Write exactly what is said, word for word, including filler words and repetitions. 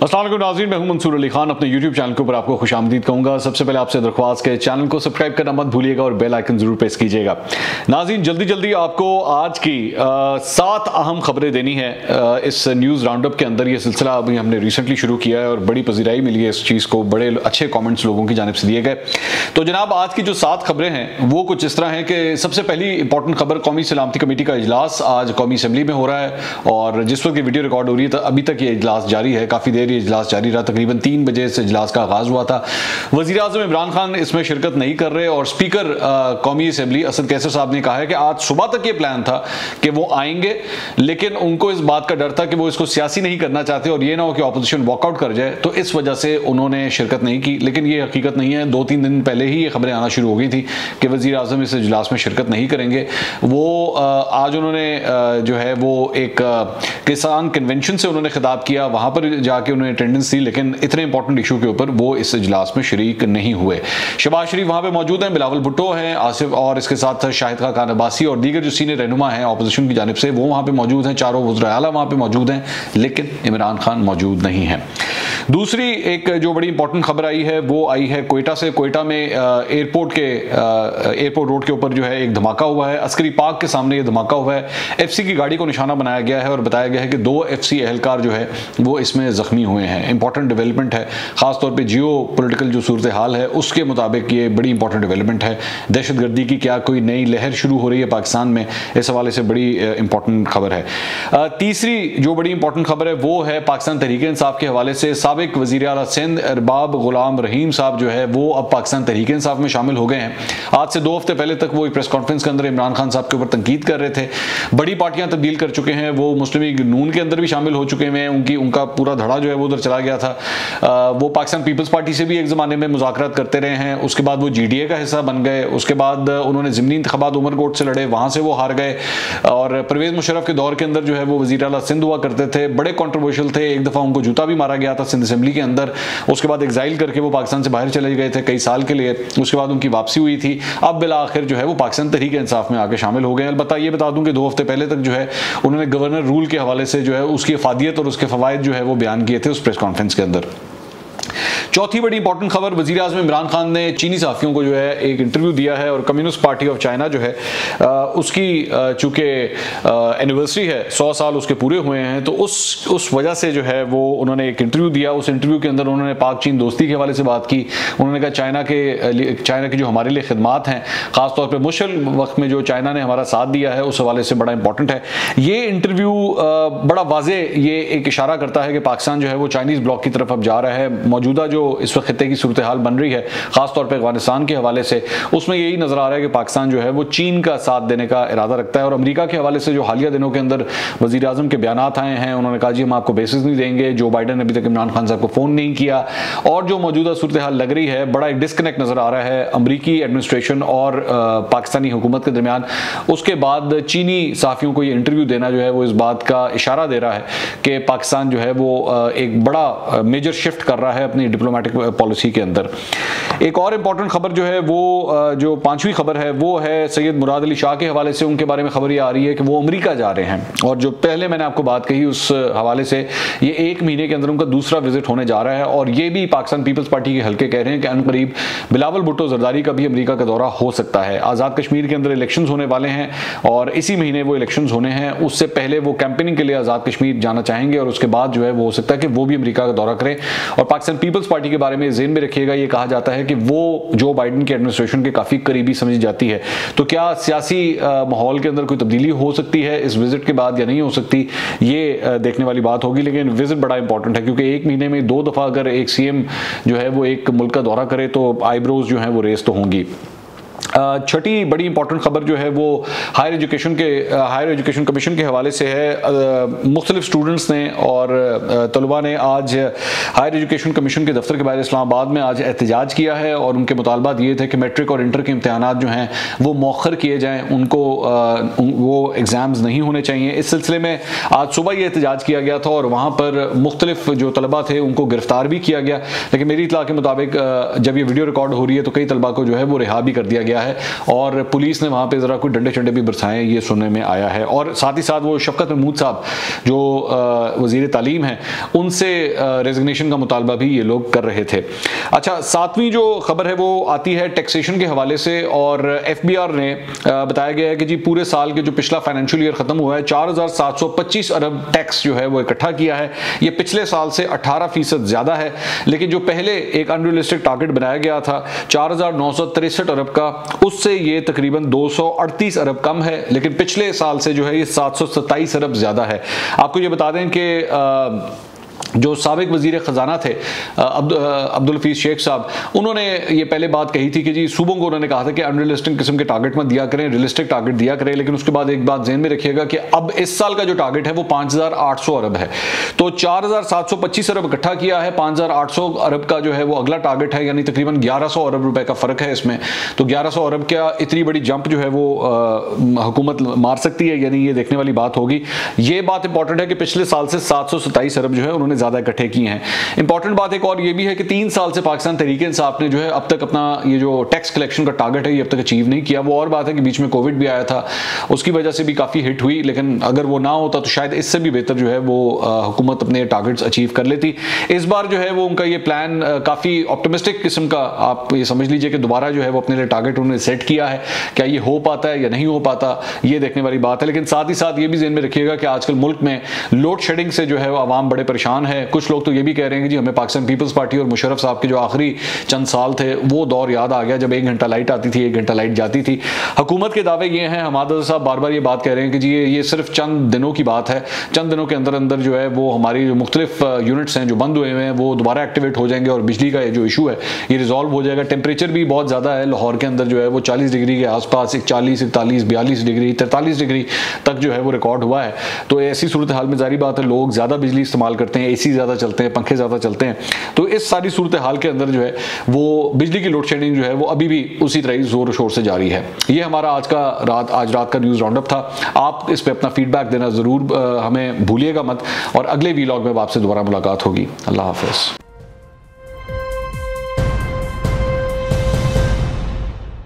अस्सलाम वालेकुम नाज़रीन, मैं हूं मंसूर अली खान। अपने यूट्यूब चैनल के ऊपर आपको खुशामदीद कहूंगा। सबसे पहले आपसे दरख्वास्त के चैनल को सब्सक्राइब करना मत भूलिएगा और बेल आइकन जरूर प्रेस कीजिएगा। नाज़रीन, जल्दी जल्दी आपको आज की आ, सात अहम खबरें देनी है आ, इस न्यूज़ राउंड अप के अंदर। ये सिलसिला अभी हमने रिसेंटली शुरू किया है और बड़ी पजीराई मिली है इस चीज़ को, बड़े अच्छे कॉमेंट्स लोगों की जानिब से दिए गए। तो जनाब, आज की जो सात खबरें हैं वो कुछ इस तरह हैं कि सबसे पहली इंपॉर्टेंट खबर, कौमी सलामती कमेटी का इजलास आज कौमी असम्बली में हो रहा है और जिस वक्त ये वीडियो रिकॉर्ड हो रही है तो अभी तक ये इजलास जारी है। काफ़ी देर ये इजलास जारी रहा, तकरीबन तीन बजे से इजलास का आगाज हुआ था। वज़ीर आज़म इमरान खान इसमें शिरकत नहीं कर रहे और स्पीकर कौमी असम्बली असद कैसर साहब ने कहा है कि आज सुबह तक ये प्लान था कि वो आएंगे, लेकिन उनको इस बात का डर था कि वो इसको सियासी नहीं करना चाहते और ये ना हो कि अपोजिशन वॉकआउट कर जाए, तो इस वजह से उन्होंने शिरकत नहीं की। लेकिन ये हकीकत नहीं है। दो तीन दिन पहले ही ये खबरें आना शुरू हो गई थी कि वज़ीर आज़म इस इजलास में शिरकत नहीं करेंगे। वो आज उन्होंने जो है वो एक किसान कन्वेंशन से उन्होंने खिताब किया, वहाँ पर जाके उन्होंने अटेंडेंस दी, लेकिन इतने इंपॉर्टेंट इशू के ऊपर वो इस इजलास में शरीक नहीं हुए। शहबाज शरीफ वहाँ पे मौजूद हैं, बिलावल भुट्टो हैं, आसिफ और इसके साथ शाहिद खान अब्बासी और दीगर जो सीनियर रहनुमा हैं अपोजिशन की जानिब से वो वहाँ पे मौजूद हैं। चारों वज़ीर आला वहाँ पे मौजूद हैं, लेकिन इमरान खान मौजूद नहीं है। दूसरी एक जो बड़ी इंपॉर्टेंट खबर आई है वो आई है कोयटा से। कोयटा में एयरपोर्ट के एयरपोर्ट रोड के ऊपर जो है एक धमाका हुआ है। अस्करी पार्क के सामने ये धमाका हुआ है। एफसी की गाड़ी को निशाना बनाया गया है और बताया गया है कि दो एफसी एहलकार जो है वो इसमें जख्मी हुए हैं। इंपॉर्टेंट डेवलपमेंट है, खासतौर पे जियो पॉलिटिकल जो सूरत हाल है उसके मुताबिक ये बड़ी इंपॉर्टेंट डेवलपमेंट है। दहशतगर्दी की क्या कोई नई लहर शुरू हो रही है पाकिस्तान में, इस हवाले से बड़ी इंपॉर्टेंट खबर है। तीसरी जो बड़ी इंपॉर्टेंट खबर है वो है पाकिस्तान तहरीक इंसाफ के हवाले से। साबिक वज़ीर आला सिंध अरबाब गुलाम रहीम साहब जो है वो अब पाकिस्तान तहरीक इंसाफ में शामिल हो गए हैं। आज से दो हफ्ते पहले तक वो एक प्रेस कॉन्फ्रेंस के अंदर इमरान खान साहब के ऊपर तनकीद कर रहे थे। बड़ी पार्टियां तब्दील कर चुके हैं, वो मुस्लिम लीग नून के अंदर भी शामिल हो चुके हैं, उनकी उनका पूरा धड़ा जो है वो उधर चला गया था। आ, वो पाकिस्तान पीपल्स पार्टी से भी एक ज़माने में मुज़ाकरात करते रहे हैं, उसके बाद वो जी डी ए का हिस्सा बन गए, उसके बाद उन्होंने ज़िमनी इंतखाबात उमरकोट से लड़े, वहाँ से वो हार गए और परवेज़ मुशर्रफ के दौर के अंदर जो है वो वज़ीर आला सिंध हुआ करते थे, बड़े कॉन्ट्रोवर्शियल थे। एक दफ़ा उनको जूता भी मारा गया था सिंध असेंबली के अंदर, उसके बाद एग्जाइल करके वो पाकिस्तान से बाहर चले गए थे कई साल के लिए, उसके बाद उनकी वापसी हुई थी। अब बिला आखिर जो है वो पाकिस्तान तहरीक इंसाफ में आके शामिल हो गए। अलबत्ता ये बता दूं कि दो हफ्ते पहले तक जो है उन्होंने गवर्नर रूल के हवाले से जो है उसकी अफादियत और उसके फवायद जो है वो बयान किए थे उस प्रेस कॉन्फ्रेंस के अंदर। चौथी बड़ी इंपॉर्टेंट खबर, वज़ीर आज़म इमरान खान ने चीनी सहाफ़ियों को जो है एक इंटरव्यू दिया है और कम्युनिस्ट पार्टी ऑफ चाइना जो है आ, उसकी चूँकि एनिवर्सरी है, सौ साल उसके पूरे हुए हैं, तो उस उस वजह से जो है वो उन्होंने एक इंटरव्यू दिया। उस इंटरव्यू के अंदर उन्होंने पाक चीन दोस्ती के हवाले से बात की। उन्होंने कहा चाइना के चाइना की जो हमारे लिए खिदमात हैं, ख़ासतौर पर मुश्किल वक्त में जो चाइना ने हमारा साथ दिया है उस हवाले से बड़ा इंपॉर्टेंट है। ये इंटरव्यू बड़ा वाज़े ये एक इशारा करता है कि पाकिस्तान जो है वो चाइनीज़ ब्लॉक की तरफ अब जा रहा है। मौजूदा जो इस वक्त खित्ते की सूरत हाल बन रही है खासतौर पर अफगानिस्तान के हवाले से, उसमें यही नजर आ रहा है कि पाकिस्तान जो है वो चीन का साथ देने का इरादा रखता है। और अमेरिका के हवाले से जो हालिया दिनों के अंदर वज़ीर आज़म के बयान आए हैं, उन्होंने कहा जी हम आपको बेसिस नहीं देंगे। जो बाइडन ने अभी तक इमरान खान साहब को फ़ोन नहीं किया और जो मौजूदा सूरत हाल लग रही है, बड़ा एक डिस्कनेक्ट नजर आ रहा है अमरीकी एडमिनिस्ट्रेशन और पाकिस्तानी हुकूमत के दरमियान। उसके बाद चीनी सहाफ़ियों को ये इंटरव्यू देना जो है वो इस बात का इशारा दे रहा है कि पाकिस्तान जो है वो एक बड़ा मेजर शिफ्ट कर रहा है अपनी डिप्लोमेटिक पॉलिसी के अंदर। एक और इंपॉर्टेंट खबर जो है वो जो पांचवी खबर है वो है सैयद मुराद अली शाह के हवाले से। उनके बारे में खबर ये आ रही है कि वो अमेरिका जा रहे हैं और जो पहले मैंने आपको बात कही उस हवाले से ये एक महीने के अंदर उनका दूसरा विजिट होने जा रहा है और ये भी पाकिस्तान पीपल्स पार्टी के हल्के कह रहे हैं कि अनकरीब बिलावल भुट्टो जरदारी का भी अमेरिका का दौरा हो सकता है। आज़ाद कश्मीर के अंदर इलेक्शंस होने वाले हैं और इसी महीने वो इलेक्शंस होने हैं, उससे पहले वो कैंपेनिंग के लिए आज़ाद कश्मीर जाना चाहेंगे और उसके बाद जो है वो हो सकता है कि वो भी अमेरिका का दौरा करें। और पाकिस्तान पीपल्स पार्टी के बारे में ज़हन में रखिएगा, ये कहा जाता है कि वो जो बाइडन की एडमिनिस्ट्रेशन के काफ़ी करीबी समझी जाती है। तो क्या सियासी माहौल के अंदर कोई तब्दीली हो सकती है इस विजिट के बाद या नहीं हो सकती, ये आ, देखने वाली बात होगी। लेकिन विजिट बड़ा इंपॉर्टेंट है क्योंकि एक महीने में दो दफ़ा अगर एक सी एम जो है वो एक मुल्क का दौरा करे तो आईब्रोज जो है वो रेस तो होंगी। छठी बड़ी इंपॉर्टेंट खबर जो है वो हायर एजुकेशन के हायर एजुकेशन कमीशन के हवाले से है। मुख्तलिफ स्टूडेंट्स ने और तलबा ने आज हायर एजुकेशन कमीशन के दफ्तर के बाहर इस्लामाबाद में आज एहतजाज किया है और उनके मुतालबात ये थे कि मैट्रिक और इंटर के इम्तहानात जो हैं वो मौखर किए जाएँ, उनको वो एग्ज़ाम्स नहीं होने चाहिए। इस सिलसिले में आज सुबह ये एहतजाज किया गया था और वहाँ पर मुख्तलिफ जो तलबा थे उनको गिरफ्तार भी किया गया। लेकिन मेरी इतला के मुताबिक जब ये वीडियो रिकॉर्ड हो रही है तो कई तलबा को जो है वो रिहा भी कर दिया गया गया है और पुलिस ने वहाँ पे ज़रा कोई डंडे चंडे भी बरसाए, ये सुनने में आया है। और साथ ही साथ वो शफकत महमूद साहब जो वज़ीर तालीम हैं, उनसे रेजिग्नेशन का मुतालबा भी ये लोग कर रहे थे। अच्छा, सातवीं जो खबर है वो आती है टैक्सेशन के हवाले से, और एफ बी आर ने बताया गया है कि जी पूरे साल के जो पिछला फाइनेंशियल ईयर खत्म हुआ है, चार हज़ार सात सौ पच्चीस अरब टैक्स जो है वो इकट्ठा किया है। ये पिछले साल से अठारह फीसद ज़्यादा है, लेकिन जो पहले एक अनरियलिस्टिक टारगेट बनाया गया था चार हज़ार नौ सौ तिरसठ अरब का, उससे ये तकरीबन दो सौ अड़तीस अरब कम है, लेकिन पिछले साल से जो है ये सात सौ सत्ताईस अरब ज़्यादा है। आपको ये बता दें कि जो साबिक वजीर ख़जाना थे अब्दुल हफीज़ शेख साहब, उन्होंने ये पहले बात कही थी कि जी सूबों को उन्होंने कहा था कि अनरियलिस्टिक किस्म के टारगेट मत दिया करें, रियलिस्टिक टारगेट दिया करें। लेकिन उसके बाद एक बात ज़हन में रखिएगा कि अब इस साल का जो टारगेट है वो पाँच हज़ार आठ सौ अरब है, तो चार हज़ार सात सौ पच्चीस अरब इकट्ठा किया है, पाँच हज़ार आठ सौ अरब का जो है वो अगला टारगेट है, यानी तकरीबन ग्यारह सौ अरब रुपए का फ़र्क है इसमें। तो ग्यारह सौ अरब का इतनी बड़ी जंप जो है वो हुकूमत मार सकती है, यानी ये देखने वाली बात होगी। ये बात इंपॉर्टेंट है कि पिछले साल से सात सौ सत्ताईस अरब जो है उन्होंने ज़्यादा इकट्ठे किए हैं। इंपॉर्टेंट बात एक और ये भी है कि तीन साल से पाकिस्तान तहरीक इंसाफ ने जो है अब तक अपना ये जो टैक्स कलेक्शन का टारगेट है ये अब तक अचीव नहीं किया। वो और बात है कि बीच में कोविड भी आया था, उसकी वजह से भी काफ़ी हिट हुई, लेकिन अगर वो ना होता तो शायद इससे भी बेहतर जो है वो हुकूमत अपने टारगेट्स अचीव कर लेती। इस बार जो है वो उनका ये प्लान काफ़ी ऑप्टिमिस्टिक किस्म का, आप ये समझ लीजिए कि दोबारा जो है वो अपने लिए टारगेट उन्होंने सेट किया है। क्या ये हो पाता है या नहीं हो पाता, ये देखने वाली बात है। लेकिन साथ ही साथ ये भी ज़हन में रखिएगा कि आजकल मुल्क में लोड शेडिंग से जो है वो आवाम बड़े परेशान है। कुछ लोग तो ये भी कह रहे हैं कि जी हमें पाकिस्तान पीपल्स पार्टी और मुशर्रफ साहब के जो आखिरी चंद साल थे वो दौर याद आ गया, जब एक घंटा लाइट आती थी, एक घंटा लाइट जाती थी। हुकूमत के दावे ये हैं, हमाद साहब बार बार ये बात कह रहे हैं कि जी ये सिर्फ चंद दिनों की बात है, चंद दिनों के अंदर अंदर जो है वो हमारी जो मुख्तलिफ यूनिट्स हैं जो बंद हुए हुए हैं वो दोबारा एक्टिवेट हो जाएंगे और बिजली का जो इशू है ये रिजॉल्व हो जाएगा। टेम्परेचर भी बहुत ज़्यादा है लाहौर के अंदर जो है वो चालीस डिग्री के आसपास, चालीस इकतालीस बयालीस डिग्री तैंतालीस डिग्री तक जो है वो रिकॉर्ड हुआ है। तो ऐसी सूरत हाल में जारी बात है लोग ज़्यादा बिजली इस्तेमाल करते हैं, ए सी ज़्यादा चलते हैं, पंखे ज़्यादा चलते हैं। तो इस सारी सूरत हाल के अंदर जो है वो बिजली की लोड शेडिंग जो है वो अभी भी उसी तरह जोर शोर से जारी है। ये हमारा आज का रात आज रात का न्यूज़ राउंड अप था। आप इस पे अपना फीडबैक देना ज़रूर हमें भूलिएगा मत, और अगले वीलॉग में आपसे दोबारा मुलाकात होगी। अल्लाह हाफ़िज़।